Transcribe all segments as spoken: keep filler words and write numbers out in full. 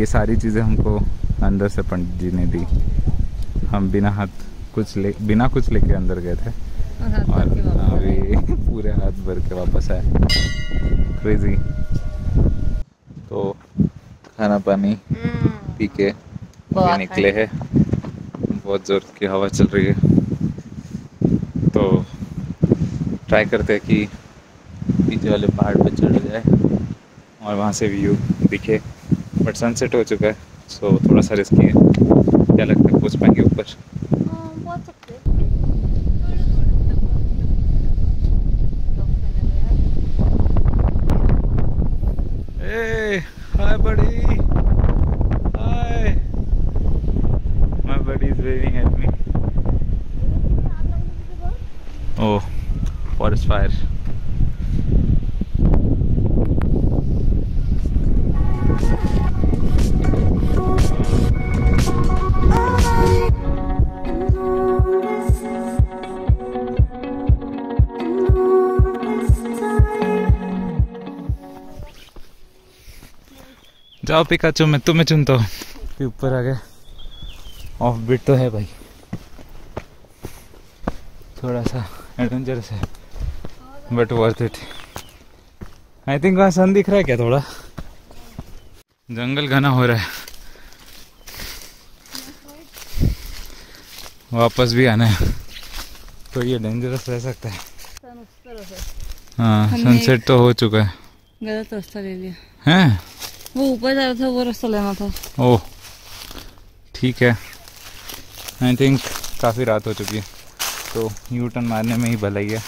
ये सारी चीज़ें हमको अंदर से पंडित जी ने दी। हम बिना हाथ कुछ ले बिना कुछ लेके अंदर गए थे और अभी पूरे हाथ भर के वापस आए। क्रेजी। तो खाना पानी पी के अभी निकले हैं। बहुत ज़ोर की हवा चल रही है तो ट्राई करते हैं कि पीछे वाले पहाड़ पे चढ़ जाए और वहाँ से व्यू दिखे। बट सनसेट हो चुका है सो थोड़ा सा रिस्की है। क्या लगता है पहुँच पाएंगे ऊपर? Hey, hi buddy. Hi. My buddy is waving at me. Oh, forest fire. जाओ पिकाचू, मैं तुम्हें चुनता हूँ। फिर ऊपर आ गए। ऑफ बीट तो है भाई, थोड़ा सा एडवेंचरस है but worth it. I think वहाँ सन दिख रहा है क्या? थोड़ा जंगल घना हो रहा है। वापस भी आना है तो ये डेंजरस रह सकता है। हाँ, सनसेट तो हो चुका है। गलत रास्ता ले लिया हैं? वो ऊपर जा रहा था, वो रास्ता लेना था। ओह ठीक है। आई थिंक काफ़ी रात हो चुकी है तो यू टर्न मारने में ही भलाई है।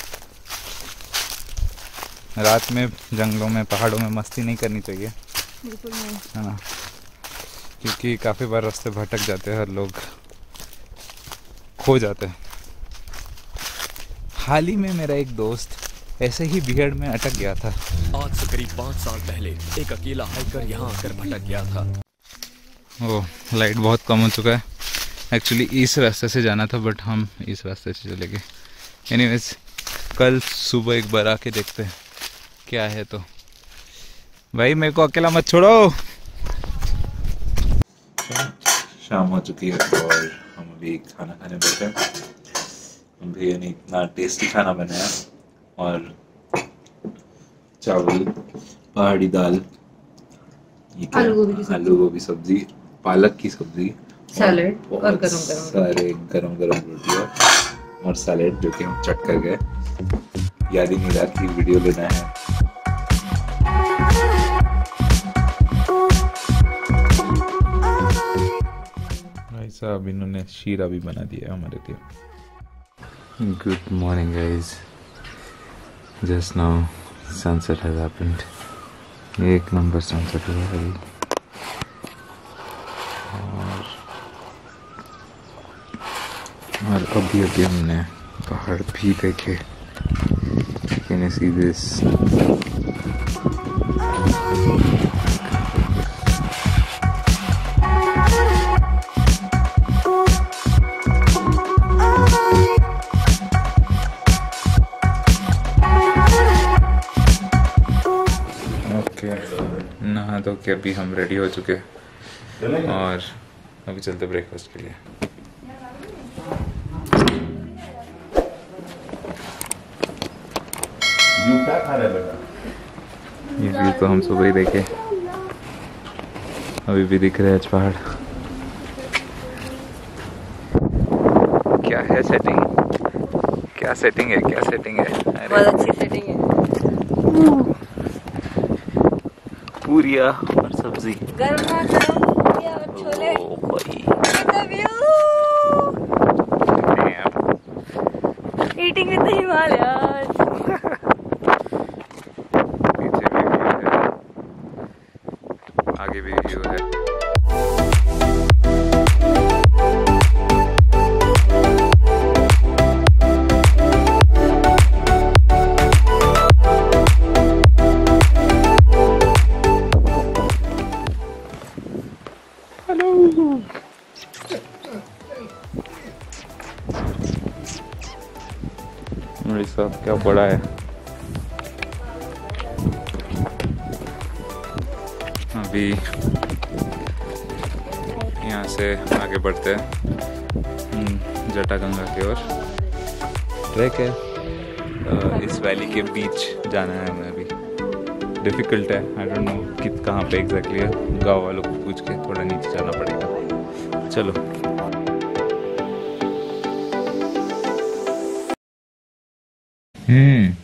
रात में जंगलों में पहाड़ों में मस्ती नहीं करनी चाहिए। बिल्कुल नहीं, है ना, क्योंकि काफ़ी बार रास्ते भटक जाते हैं, हर लोग खो जाते हैं। हाल ही में मेरा एक दोस्त ऐसे ही भीड़ में अटक गया था। आज से करीब पाँच साल पहले एक अकेला हाइकर यहाँ आकर भटक गया था। ओह, लाइट बहुत कम हो चुका है। एक्चुअली इस रास्ते से जाना था बट हम इस रास्ते से चले गए। एनीवेज, कल सुबह एक बार आके देखते हैं क्या है। तो भाई मेरे को अकेला मत छोड़ो। शाम हो चुकी है और हम अभी खाना खाने बैठे हैं। अभी यानी इतना टेस्टी खाना बनाया और चावल, पहाड़ी दाल, ये क्या, आलू गोभी सब्जी, पालक की सब्जी, सैलेड और गरम गरम सारे गरम गरम रोटियाँ और सैलेड जो कि हम चट कर गए। याद ही नहीं रहा कि वीडियो लेना है। भाई साहब इन्होंने शीरा भी बना दिया हमारे लिए। Good morning guys, just now sunset has happened. एक नंबर सनसेट हुआ है और और अभी अभी हमने पहाड़ भी देखे। Can you see this? नहा धो के अभी हम रेडी हो चुके हैं और अभी चलते ब्रेकफास्ट के लिए। क्या खा रहे बेटा? ये व्यू तो हम सुबह ही देखे, अभी भी दिख रहे हैं पहाड़। क्या है सेटिंग? क्या सेटिंग है? क्या सेटिंग है? बहुत अच्छी सेटिंग है। पूरिया और सब्जी, गरमा गरम पूरिया और छोले। ओ भाई, ईटिंग विद द हिमालयस। पीछे भी व्यू है, आगे भी व्यू है। मेरी साहब क्या बड़ा है। अभी यहाँ से आगे बढ़ते हैं जटागंगा की ओर। ट्रैक है, अ, इस वैली के बीच जाना है हमें अभी। डिफ़िकल्ट है, आई डोंट नो कित कहाँ पे एग्जैक्टली है, गाँव वालों को पूछ के थोड़ा नीचे जाना पड़ेगा। चलो। हम्म